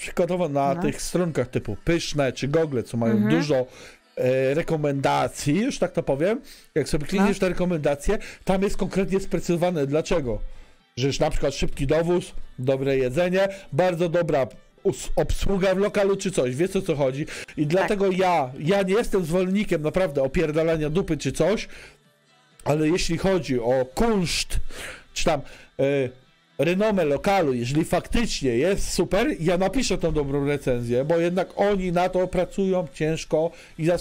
przykładowo na tych stronkach typu Pyszne czy Google, co mają dużo rekomendacji, już tak to powiem, jak sobie klikniesz te rekomendacje, tam jest konkretnie sprecyzowane dlaczego. Że już na przykład szybki dowóz, dobre jedzenie, bardzo dobra obsługa w lokalu czy coś, wiesz o co chodzi. I dlatego ja nie jestem zwolennikiem naprawdę opierdalania dupy czy coś, ale jeśli chodzi o kunszt, czy tam renomę lokalu, jeżeli faktycznie jest super, ja napiszę tą dobrą recenzję, bo jednak oni na to pracują ciężko i